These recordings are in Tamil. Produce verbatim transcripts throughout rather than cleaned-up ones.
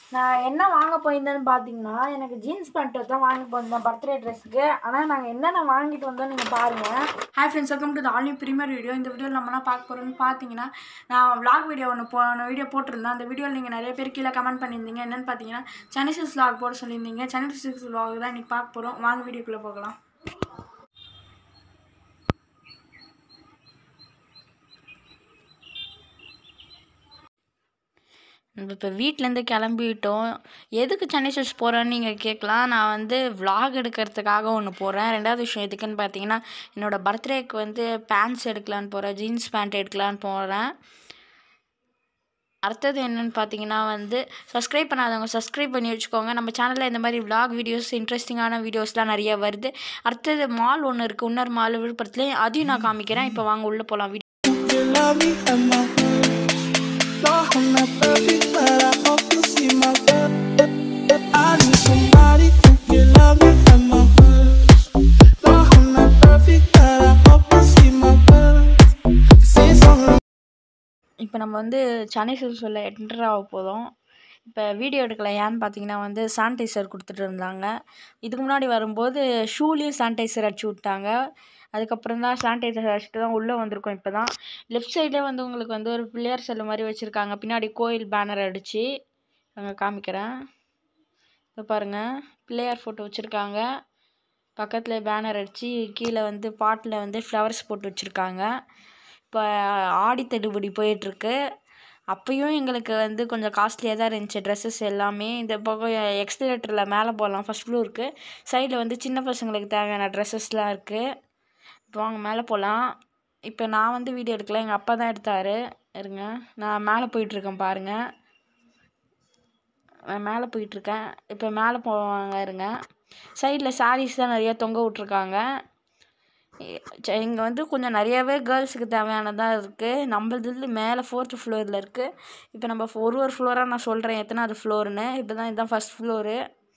நான் என்ன வாங்க போயிருந்தேன்னு பார்த்தீங்கன்னா, எனக்கு ஜீன்ஸ் பேண்ட் தான் வாங்கி போயிருந்தேன் பர்த்டே ட்ரெஸ்ஸுக்கு. ஆனால் நாங்கள் என்னென்ன வாங்கிட்டு வந்தோம் நீங்கள் பாருங்கள். Hi friends, welcome to the all new premiere video. இந்த வீடியோவில் நம்ம என்ன பார்க்க போகிறோம்னு பார்த்தீங்கன்னா, நான் விளாக் வீடியோ ஒன்று போன வீடியோ போட்டிருந்தேன். அந்த வீடியோவில் நீங்கள் நிறைய பேர் கீழே கமெண்ட் பண்ணியிருந்தீங்க. என்னென்னு பார்த்தீங்கன்னா, சென்னை சில்க்ஸ் விளாக் போட சொல்லியிருந்தீங்க. சென்னை சில்க்ஸ் விளாக் தான் இன்றைக்கி பார்க்க போகிறோம். வாங்க வீடியோக்குள்ளே போகலாம். இப்போ வீட்டிலேருந்து கிளம்பிட்டோம். எதுக்கு சென்னை சில்க்ஸ் போகிறேன்னு நீங்கள் கேட்கலாம். நான் வந்து விளாக் எடுக்கிறதுக்காக ஒன்று போகிறேன். ரெண்டாவது விஷயம் எதுக்குன்னு பார்த்தீங்கன்னா, என்னோடய பர்த்டேக்கு வந்து பேண்ட்ஸ் எடுக்கலான்னு போகிறேன். ஜீன்ஸ் பேண்ட் எடுக்கலான்னு போகிறேன். அடுத்தது என்னென்னு பார்த்தீங்கன்னா வந்து, சப்ஸ்கிரைப் பண்ணாதவங்க சப்ஸ்கிரைப் பண்ணி வச்சுக்கோங்க. நம்ம சேனலில் இந்த மாதிரி விளாக் வீடியோஸ், இன்ட்ரெஸ்டிங்கான வீடியோஸ்லாம் நிறைய வருது. அடுத்தது மால் ஒன்று இருக்குது, இன்னொரு மால் விழுப்புரத்துலேயே, அதையும் நான் காமிக்கிறேன். இப்போ வாங்க உள்ளே போகலாம். வீடியோ இப்போ நம்ம வந்து சென்னை சில்க்ஸ் உள்ள என்டர் ஆக போதும். இப்போ வீடியோ எடுக்கலை ஏன்னு பார்த்தீங்கன்னா வந்து சானிடைசர் கொடுத்துட்டு இருந்தாங்க. இதுக்கு முன்னாடி வரும்போது ஷூலேயும் சானிடைசர் அடிச்சு விட்டாங்க. அதுக்கப்புறம் தான் சானிடைசர் அடிச்சுட்டு தான் உள்ளே வந்திருக்கோம். இப்போ தான் லெஃப்ட் சைடில் வந்து உங்களுக்கு வந்து ஒரு பிள்ளையார் செல்லு மாதிரி வச்சுருக்காங்க. பின்னாடி கோயில் பேனர் அடித்து அங்கே காமிக்கிறேன். இப்போ பாருங்கள், பிள்ளையார் ஃபோட்டோ வச்சுருக்காங்க. பக்கத்தில் பேனர் அடித்து கீழே வந்து பாட்டில் வந்து ஃப்ளவர்ஸ் போட்டு வச்சுருக்காங்க. இப்போ ஆடி தள்ளுபடி போயிட்டுருக்கு. அப்போயும் எங்களுக்கு வந்து கொஞ்சம் காஸ்ட்லியாக தான் இருந்துச்சு ட்ரெஸ்ஸஸ் எல்லாமே. இந்த பக்கம் எக்ஸ்பிலேட்டரில் மேலே போகலாம், ஃபஸ்ட் ஃப்ளோருக்கு. சைடில் வந்து சின்ன பசங்களுக்கு தேவையான ட்ரெஸ்ஸஸ்லாம் இருக்குது. இப்போ வாங்க மேலே போகலாம். இப்போ நான் வந்து வீடியோ எடுக்கல, எங்கள் அப்பா தான் எடுத்தார். இருங்க, நான் மேலே போயிட்டுருக்கேன் பாருங்கள். நான் மேலே போயிட்டுருக்கேன். இப்போ மேலே போவாங்க இருங்க. சைடில் சாரீஸ் தான் நிறையா தொங்க விட்ருக்காங்க. இங்கே வந்து கொஞ்சம் நிறையாவே கேர்ள்ஸுக்கு தேவையானதாக இருக்குது. நம்மளது மேலே ஃபோர்த்து ஃப்ளோரில் இருக்குது. இப்போ நம்ம ஒரு ஒரு ஃப்ளோராக நான் சொல்கிறேன் எத்தனாவது ஃப்ளோருன்னு. இப்போ தான் இதுதான் ஃபஸ்ட் ஃப்ளோரு.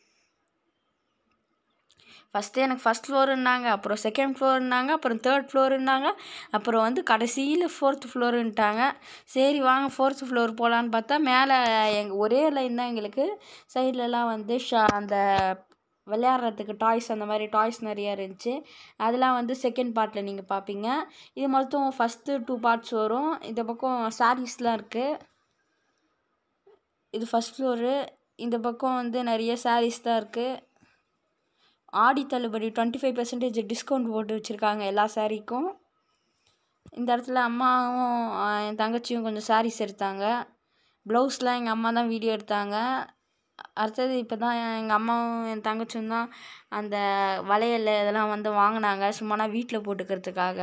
ஃபஸ்ட்டு எனக்கு ஃபஸ்ட் ஃப்ளோருன்னாங்க, அப்புறம் செகண்ட் ஃப்ளோருன்னாங்க, அப்புறம் தேர்ட் ஃப்ளோருன்னாங்க, அப்புறம் வந்து கடைசியில் ஃபோர்த்து ஃப்ளோருன்ட்டாங்க. சரி வாங்க ஃபோர்த்து ஃப்ளோர் போகலான்னு பார்த்தா மேலே எங்கள் ஒரே லைன் தான் எங்களுக்கு. சைட்லலாம் வந்து ஷா அந்த விளையாடுறதுக்கு டாய்ஸ், அந்த மாதிரி டாய்ஸ் நிறையா இருந்துச்சு. அதெல்லாம் வந்து செகண்ட் பார்ட்டில் நீங்கள் பார்ப்பீங்க. இது மொத்தம் ஃபஸ்ட்டு டூ பார்ட்ஸ் வரும். இந்த பக்கம் சாரீஸ்லாம் இருக்குது. இது ஃபஸ்ட் ஃப்ளோரு. இந்த பக்கம் வந்து நிறைய சாரீஸ் தான் இருக்குது. ஆடி தள்ளுபடி டுவெண்ட்டி ஃபைவ் பர்சன்டேஜ் டிஸ்கவுண்ட் போட்டு வச்சுருக்காங்க எல்லா சாரீக்கும். இந்த இடத்துல அம்மாவும் என் தங்கச்சியும் கொஞ்சம் சாரீஸ் எடுத்தாங்க. ப்ளவுஸ்லாம் எங்கள் அம்மா தான் வீடியோ எடுத்தாங்க. அடுத்தது இப்போ தான் எங்கள் அம்மாவும் என் தங்கச்சியும் தான் அந்த வளையல் இதெல்லாம் வந்து வாங்கினாங்க, சும்மா நான் வீட்டில் போட்டுக்கிறதுக்காக.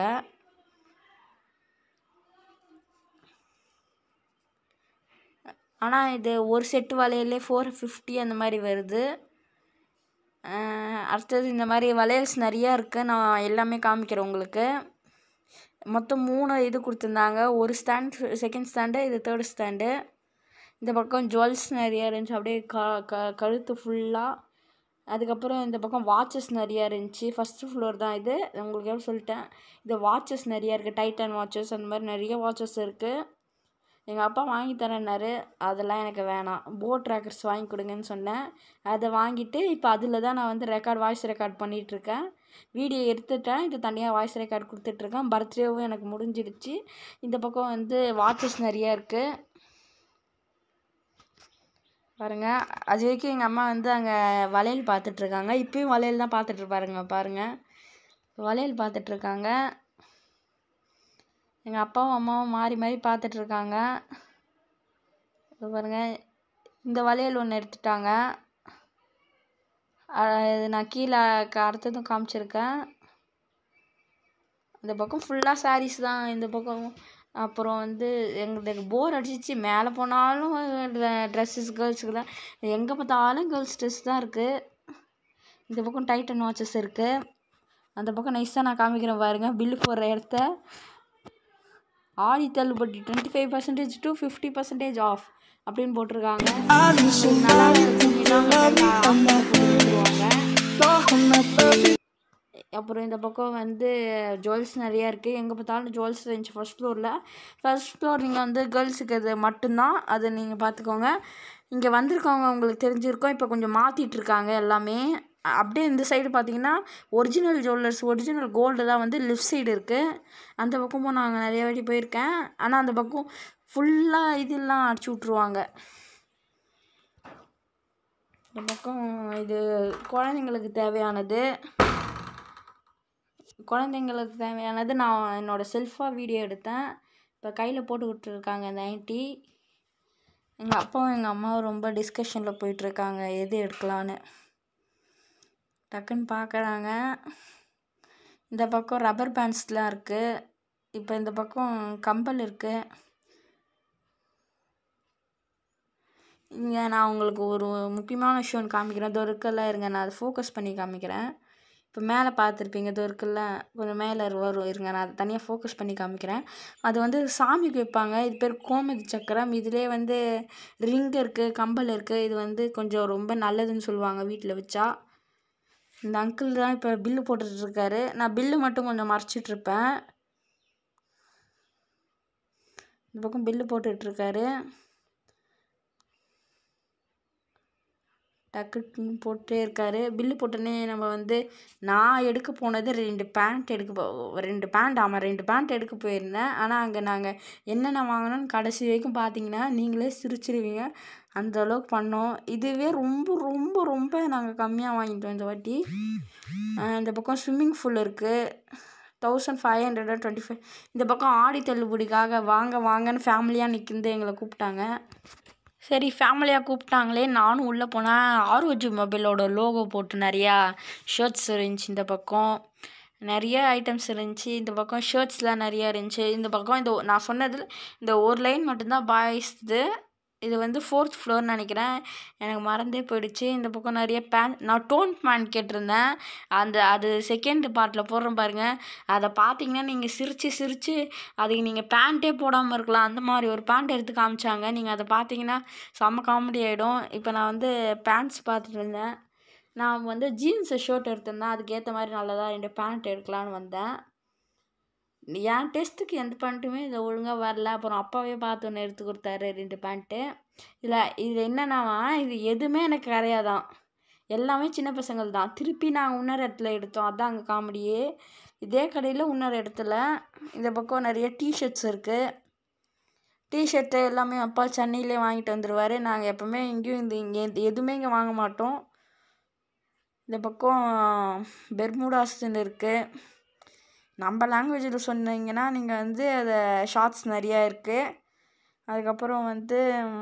ஆனால் இது ஒரு செட்டு வளையல்லே ஃபோர் ஃபிஃப்டி அந்த மாதிரி வருது. அடுத்தது இந்த மாதிரி வளையல்ஸ் நிறையா இருக்குது. நான் எல்லாமே காமிக்கிறேன் உங்களுக்கு. மொத்தம் மூணு இது கொடுத்துருந்தாங்க. ஒரு ஸ்டாண்ட், செகண்ட் ஸ்டாண்டு, இது தேர்டு ஸ்டாண்டு. இந்த பக்கம் ஜுவல்ஸ் நிறையா இருந்துச்சு, அப்படியே க க கழுத்து ஃபுல்லாக. அதுக்கப்புறம் இந்த பக்கம் வாட்சஸ் நிறையா இருந்துச்சு. ஃபஸ்ட்டு ஃப்ளோர் தான் இது, உங்களுக்கு எவ்வளோ சொல்லிட்டேன். இது வாட்சஸ் நிறையா இருக்குது, டைட்டன் வாட்சஸ் அந்த மாதிரி நிறைய வாட்சஸ் இருக்குது. எங்கள் அப்பா வாங்கி தரேன்னாரு, அதெல்லாம் எனக்கு வேணாம், போட் ட்ராக்கர்ஸ் வாங்கி கொடுங்கன்னு சொன்னேன். அதை வாங்கிட்டு இப்போ அதில் தான் நான் வந்து ரெக்கார்ட் வாய்ஸ் ரெக்கார்ட் பண்ணிகிட்ருக்கேன். வீடியோ எடுத்துட்டேன், இது தனியாக வாய்ஸ் ரெக்கார்ட் கொடுத்துட்ருக்கேன். பர்த்டேவும் எனக்கு முடிஞ்சிடுச்சு. இந்த பக்கம் வந்து வாட்சஸ் நிறையா இருக்குது பாருங்கள். அது வரைக்கும் எங்கள் அம்மா வந்து அங்கே வளையல் பார்த்துட்ருக்காங்க. இப்போயும் வளையல் தான் பார்த்துட்ருப்பாருங்க பாருங்கள். வளையல் பார்த்துட்ருக்காங்க. எங்கள் அப்பாவும் அம்மாவும் மாறி மாறி பார்த்துட்ருக்காங்க. பாருங்கள், இந்த வளையல் ஒன்று எடுத்துட்டாங்க. இது நான் கீழே அடுத்ததும் காமிச்சிருக்கேன். இந்த பக்கம் ஃபுல்லாக சாரீஸ் தான். இந்த பக்கம் அப்புறம் வந்து எங்களுக்கு போர் அடிச்சிச்சு. மேலே போனாலும் ட்ரெஸ்ஸஸ் கேர்ள்ஸுக்கு தான், எங்கே பார்த்தாலும் கேர்ள்ஸ் ட்ரெஸ் தான் இருக்குது. இந்த பக்கம் டைட்டன் வாட்சஸ் இருக்குது. அந்த பக்கம் நைஸாக நான் காமிக்கிறேன் பாருங்கள். பில்லு போடுற இடத்த ஆடி தள்ளுபடி twenty five percentage to fifty percentage off அப்படின்னு போட்டிருக்காங்க. அப்புறம் இந்த பக்கம் வந்து ஜுவல்ஸ் நிறையா இருக்குது. எங்கே பார்த்தாலும் ஜுவல்ஸ் இருந்துச்சு ஃபஸ்ட் ஃப்ளோரில். ஃபஸ்ட் ஃப்ளோர் நீங்கள் வந்து கேர்ள்ஸுக்கு அது மட்டும்தான், அதை நீங்கள் பார்த்துக்கோங்க. இங்கே வந்திருக்கவங்க உங்களுக்கு தெரிஞ்சிருக்கோம். இப்போ கொஞ்சம் மாற்றிட்டுருக்காங்க எல்லாமே. அப்படியே இந்த சைடு பார்த்தீங்கன்னா ஒரிஜினல் ஜுவல்லர்ஸ் ஒரிஜினல் கோல்டு தான் வந்து லெஃப்ட் சைடு இருக்குது. அந்த பக்கமும் நாங்கள் நிறைய வாட்டி போயிருக்கேன். ஆனால் அந்த பக்கம் ஃபுல்லாக இதெல்லாம் அடிச்சு விட்ருவாங்க. இந்த பக்கம் இது குழந்தைங்களுக்கு தேவையானது குழந்தைங்களுக்கு தேவையானது நான் என்னோடய செல்ஃபாக வீடியோ எடுத்தேன். இப்போ கையில் போட்டு விட்டுருக்காங்க இந்த ஆண்டி. எங்கள் அப்பாவும் எங்கள் அம்மாவும் ரொம்ப டிஸ்கஷனில் போயிட்டுருக்காங்க எது எடுக்கலான்னு. டக்குன்னு பார்க்குறாங்க. இந்த பக்கம் ரப்பர் பேண்ட்ஸ்லாம் இருக்குது. இப்போ இந்த பக்கம் கம்பல் இருக்குது. இங்கே நான் உங்களுக்கு ஒரு முக்கியமான விஷயம் காமிக்கிறேன். இதோ இருக்குல்ல, இருங்க நான் அதை ஃபோக்கஸ் பண்ணி காமிக்கிறேன். இப்போ மேலே பார்த்துருப்பீங்க, இதோ இருக்குல்ல, கொஞ்சம் மேலே வரும், இருங்க நான் அதை தனியாக ஃபோக்கஸ் பண்ணி காமிக்கிறேன். அது வந்து சாமிக்கு வைப்பாங்க. இது பேர் கோமதி சக்கரம். இதிலே வந்து ரிங் இருக்குது, கம்பல் இருக்குது. இது வந்து கொஞ்சம் ரொம்ப நல்லதுன்னு சொல்லுவாங்க வீட்டில் வச்சா. இந்த அங்கிள் தான் இப்போ பில்லு போட்டுட்ருக்காரு. நான் பில்லு மட்டும் கொஞ்சம் மறைச்சிட்ருப்பேன். இந்த பக்கம் பில்லு போட்டுட்ருக்காரு. டக்குன்னு போட்டே இருக்காரு. பில்லு போட்டோன்னே நம்ம வந்து நான் எடுக்க போனது ரெண்டு பேண்ட் எடுக்க போ ரெண்டு பேண்ட் ஆமாம் ரெண்டு பேண்ட் எடுக்க போயிருந்தேன். ஆனால் அங்கே நாங்கள் என்னென்ன வாங்கினோன்னு கடைசி வரைக்கும் பார்த்தீங்கன்னா நீங்களே சிரிச்சிருவீங்க. அந்த அளவுக்கு பண்ணோம். இதுவே ரொம்ப ரொம்ப ரொம்ப நாங்கள் கம்மியாக வாங்கிட்டோம் இந்த வாட்டி. இந்த பக்கம் ஸ்விம்மிங் பூல் இருக்குது. Thousand five hundred and twenty five இந்த பக்கம் ஆடி தள்ளுபடிக்காக வாங்க வாங்கன்னு ஃபேமிலியாக நிற்கிந்து எங்களை கூப்பிட்டாங்க. சரி ஃபேமிலியாக கூப்பிட்டாங்களே நானும் உள்ளே போனேன். ஆர்ஓஜி மொபைலோட லோகோ போட்டு நிறையா ஷர்ட்ஸ் இருந்துச்சு. இந்த பக்கம் நிறைய ஐட்டம்ஸ் இருந்துச்சு. இந்த பக்கம் ஷர்ட்ஸ்லாம் நிறையா இருந்துச்சு. இந்த பக்கம் இந்த நான் சொன்னதில் இந்த ஒரு லைன் மட்டும்தான் பாய்ஸ்து. இது வந்து ஃபோர்த் ஃப்ளோர்னு நினைக்கிறேன், எனக்கு மறந்தே போயிடுச்சு. இந்த பக்கம் நிறைய பேண்ட் நான் டோன் பேண்ட் கேட்டிருந்தேன். அந்த அது செகண்ட் பார்ட்டில் போடுறேன் பாருங்கள். அதை பார்த்தீங்கன்னா நீங்கள் சிரித்து சிரித்து அதுக்கு நீங்கள் பேண்ட்டே போடாமல் இருக்கலாம். அந்த மாதிரி ஒரு பேண்ட் எடுத்து காமிச்சாங்க. நீங்கள் அதை பார்த்தீங்கன்னா செம்ம காமெடி ஆகிடும். இப்போ நான் வந்து பேண்ட்ஸ் பார்த்துட்டு இருந்தேன். நான் வந்து ஜீன்ஸு ஷர்ட் எடுத்திருந்தேன். அதுக்கேற்ற மாதிரி நல்லதாக ரெண்டு பேண்ட் எடுக்கலான்னு வந்தேன். என் டெஸ்ட்டுக்கு எந்த பேண்ட்டுமே இதை ஒழுங்காக வரல. அப்புறம் அப்பாவே பார்த்து ஒன்று எடுத்து கொடுத்தாரு ரெண்டு பேண்ட்டு. இதில் இது என்னென்னாவா இது எதுவுமே எனக்கு கிடையாதான், எல்லாமே சின்ன பசங்கள் தான். திருப்பி நாங்கள் இன்னொரு இடத்துல எடுத்தோம். அதுதான் அங்கே காமெடியே. இதே கடையில் இன்னொரு இடத்துல இந்த பக்கம் நிறைய டிஷர்ட்ஸ் இருக்குது. டிஷர்ட்டு எல்லாமே அப்பா சென்னையிலே வாங்கிட்டு வந்துடுவார். நாங்கள் எப்போவுமே இங்கேயும் இந்த இங்கே எதுவுமே இங்கே வாங்க மாட்டோம். இந்த பக்கம் பெர்முடாஸ்ன்னு இருக்குது. நம்ம லாங்குவேஜில் சொன்னீங்கன்னா நீங்கள் வந்து அதை ஷார்ட்ஸ் நிறையா இருக்குது. அதுக்கப்புறம் வந்து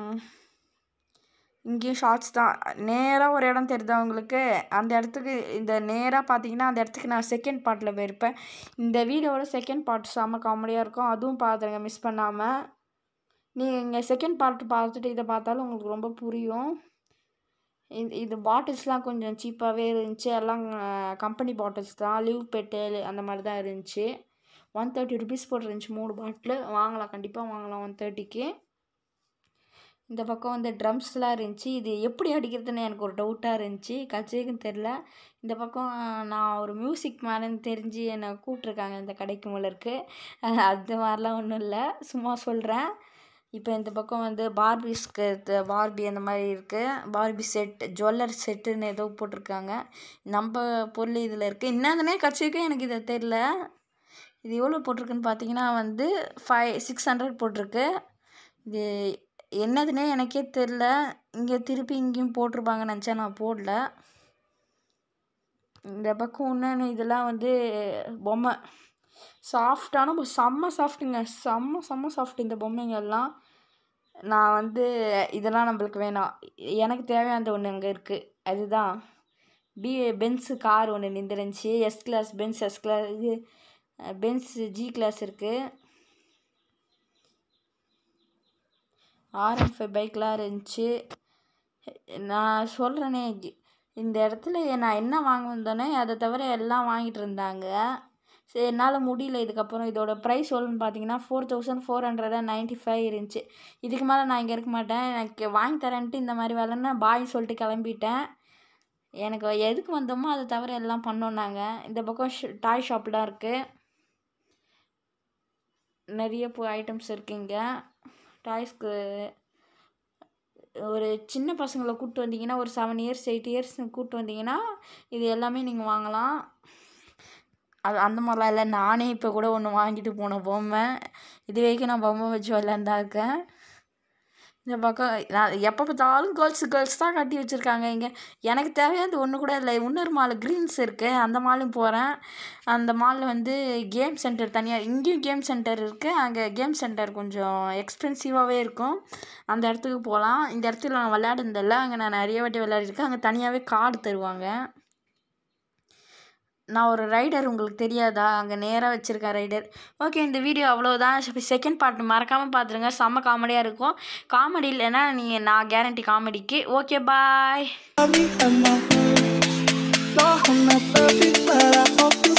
இங்கேயும் ஷார்ட்ஸ் தான். நேராக ஒரு இடம் தெரியுதா உங்களுக்கு? அந்த இடத்துக்கு இந்த நேராக பார்த்தீங்கன்னா அந்த இடத்துக்கு நான் செகண்ட் பார்ட்டில் போயிருப்பேன். இந்த வீடியோவோட செகண்ட் பார்ட் செம்ம காமெடியாக இருக்கும். அதுவும் பார்த்துருங்க மிஸ் பண்ணாமல். நீங்கள் இங்கே செகண்ட் பார்ட் பார்த்துட்டு இதை பார்த்தாலும் உங்களுக்கு ரொம்ப புரியும். இது இது பாட்டில்ஸ்லாம் கொஞ்சம் சீப்பாகவே இருந்துச்சு. எல்லாம் கம்பெனி பாட்டில்ஸ் தான், லிவ் பெட்டல் அந்த மாதிரி தான் இருந்துச்சு. ஒன் தேர்ட்டி ருபீஸ் போட்டு இருந்துச்சு மூணு பாட்டிலு. வாங்கலாம், கண்டிப்பாக வாங்கலாம் ஒன் தேர்ட்டிக்கு. இந்த பக்கம் வந்து ட்ரம்ஸ்லாம் இருந்துச்சு. இது எப்படி அடிக்கிறதுன்னு எனக்கு ஒரு டவுட்டாக இருந்துச்சு, கச்சேக்குன்னு தெரில. இந்த பக்கம் நான் ஒரு மியூசிக் மேனுன்னு தெரிஞ்சு என்னை கூப்பிட்ருக்காங்க இந்த கடைக்கு போல இருக்குது. அது மாதிரிலாம் ஒன்றும் இல்லை, சும்மா சொல்கிறேன். இப்போ இந்த பக்கம் வந்து பார்பிஸ்க்கு பார்பி அந்த மாதிரி இருக்குது. பார்பி செட் ஜுவல்லர் செட்டுன்னு ஏதோ போட்டிருக்காங்க. நம்ம பொருள் இதில் இருக்குது. என்னதுன்னே கட்சிக்கும் எனக்கு இதை தெரில. இது எவ்வளோ போட்டிருக்குன்னு பார்த்தீங்கன்னா வந்து ஃபைவ் சிக்ஸ் ஹண்ட்ரட் போட்டிருக்கு. இது என்னதுன்னே எனக்கே தெரில. இங்கே திருப்பி இங்கேயும் போட்டிருப்பாங்கன்னு நினச்சா நான் போடல. இந்த பக்கம் இன்னொன்று இதெல்லாம் வந்து பொம்மை சாஃப்டான செம்ம சாஃப்ட்டுங்க, செம்ம செம்ம சாஃப்ட் இந்த பொம்மைங்கள்லாம். நான் வந்து இதெல்லாம் நம்மளுக்கு வேணாம், எனக்கு தேவையானது ஒன்று அங்கே இருக்குது. அதுதான் பி பென்ஸு கார் ஒன்று நின்றுருந்துச்சி. S class Benz S class இது பென்ஸ் ஜி கிளாஸ் இருக்குது. ஆர் ஒன் ஃபைவ் பைக்லாம் இருந்துச்சு. நான் சொல்கிறேனே இந்த இடத்துல நான் என்ன வாங்க வந்தோன்னே அதை தவிர எல்லாம் வாங்கிட்டு இருந்தாங்க. சரி என்னால் முடியல. இதுக்கப்புறம் இதோட ப்ரைஸ் எவ்வளோன்னு பார்த்தீங்கன்னா four thousand four hundred and ninety five இருந்துச்சு. இதுக்கு மேலே நான் இங்கே இருக்க மாட்டேன், எனக்கு வாங்கி தரேன்ட்டு இந்த மாதிரி வேலைன்னு பாய் சொல்லிட்டு கிளம்பிட்டேன். எனக்கு எதுக்கு வந்தோமோ அதை தவிர எல்லாம் பண்ணோம் நாங்கள். இந்த பக்கம் ஷ் டாய் ஷாப்லாம் இருக்குது. நிறைய பூ ஐட்டம்ஸ் இருக்குது இங்கே. டாய்ஸ்க்கு ஒரு சின்ன பசங்களை கூப்பிட்டு வந்தீங்கன்னா ஒரு செவன் இயர்ஸ் எயிட் இயர்ஸ் கூப்பிட்டு வந்தீங்கன்னா இது எல்லாமே நீங்கள் வாங்கலாம். அது அந்த மாதிரிலாம் இல்லை, நானே இப்போ கூட ஒன்று வாங்கிட்டு போன பொம்மை. இது வரைக்கும் நான் பொம்மை வச்சு விளையாண்டா இருக்கேன். இந்த பக்கம் நான் எப்போ பார்த்தாலும் கேர்ள்ஸு கேர்ள்ஸ் தான் கட்டி வச்சுருக்காங்க இங்கே. எனக்கு தேவையானது ஒன்று கூட இல்லை. இன்னொரு மால் க்ரீன்ஸ் இருக்குது, அந்த மாலும் போகிறேன். அந்த மாலில் வந்து கேம் சென்டர் தனியாக, இங்கேயும் கேம் சென்டர் இருக்குது, அங்கே கேம் சென்டர் கொஞ்சம் எக்ஸ்பென்சிவாகவே இருக்கும். அந்த இடத்துக்கு போகலாம். இந்த இடத்துல நான் விளையாடுனதில்ல, அங்கே நான் நிறைய வாட்டி விளையாடிருக்கேன். அங்கே தனியாகவே கார்டு தருவாங்க. நான் ஒரு ரைடர், உங்களுக்கு தெரியாதா? அங்கே நேராக வச்சுருக்கேன் ரைடர். ஓகே, இந்த வீடியோ அவ்வளோதான். செகண்ட் பார்ட் மறக்காமல் பார்த்துருங்க, செம்ம காமெடியாக இருக்கும். காமெடி இல்லைன்னா நீங்கள், நான் கேரண்டி காமெடிக்கு. ஓகே, பாய்.